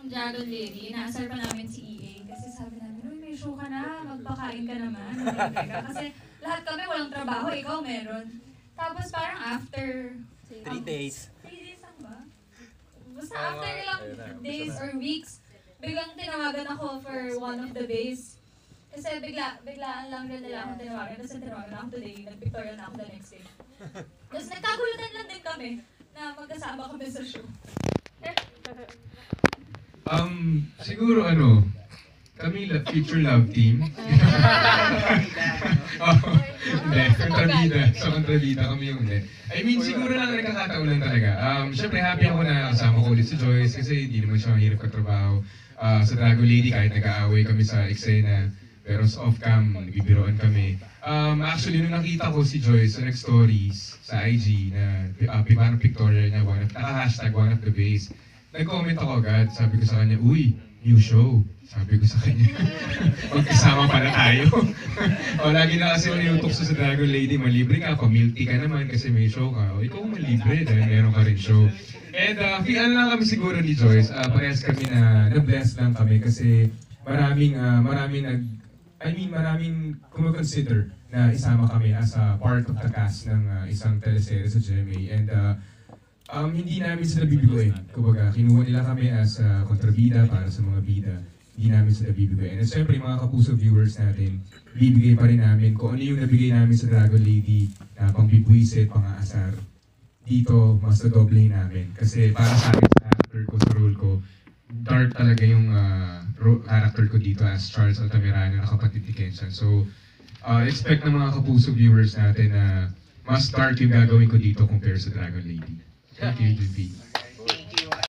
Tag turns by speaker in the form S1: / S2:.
S1: Dragon Lady, inaasar pa namin si EA. Kasi sabi namin, uy, may show ka na, magpakain ka naman. Kasi lahat kami walang trabaho, ikaw meron. Tapos parang after
S2: 3 days.
S1: 3 days lang ba? Basta after ilang days or weeks, biglang tinawagan ako for one of the days. Kasi biglaan lang rin nila akong tinawagan. Tapos tinawagan ako today, nag-pictorial na ako the next day. Tapos nagkagulutan lang din kami na magkasama kami sa show.
S3: Siguro kami future love team. Hindi, kontrabida kami yung hindi. I mean, siguro lang nagkakataon lang talaga. Siyempre happy ako na kasama ko ulit si Joyce kasi hindi naman siya mahirap katrabaho. Sa Dragon Lady kahit nag-aaway kami sa eksena, pero sa off-cam, nagbibiroan kami. Actually, nung nakita ko si Joyce sa nag-stories sa IG na parang pictorial niya, naka-hashtag one of the base. Nag-comment ako agad, sabi ko sa kanya, uy, new show. Sabi ko sa kanya, magkasama pala tayo. Lagi na kasi nilutok sa Dragon Lady, malibre ka ako, milk tea ka naman kasi may show ka. O ikaw malibre dahil meron ka rin show. And ano lang kami siguro ni Joyce, parehas kami na-bless lang kami kasi maraming kumukonsider na isama kami as a part of the cast ng isang teleserye sa GMA. And hindi namin sila bibiguin. Kumbaga, kinuha nila kami as kontrabida para sa mga bida. Hindi namin sila bibiguin. And siyempre, mga kapuso viewers natin, bibigay pa rin namin kung ano yung nabigay namin sa Dragon Lady na pang-bibwisit, pang-aasar. Dito, mas doble namin. Kasi para sa akin, sa character ko, sa role ko, dark talaga yung character ko dito as Charles Altamirano na kapatid ni Kenshan. So, expect ng mga kapuso viewers natin na mas dark yung gagawin ko dito compare sa Dragon Lady. Thank you, JP.